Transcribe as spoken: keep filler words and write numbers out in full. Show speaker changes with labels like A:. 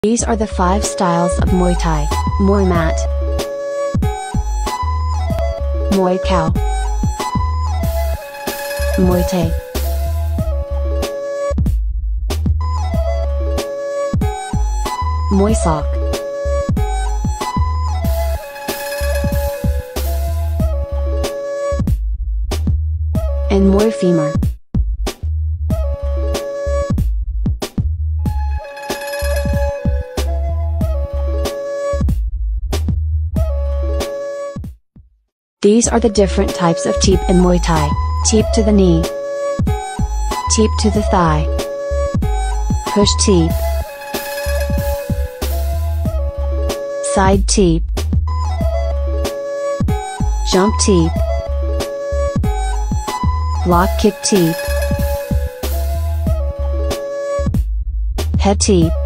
A: These are the five styles of Muay Thai: Muay Mat, Muay Cow, Muay Thai, Muay Sock, and Muay Femur. These are the different types of teep in Muay Thai: teep to the knee, teep to the thigh, push teep, side teep, jump teep, block kick teep, head teep,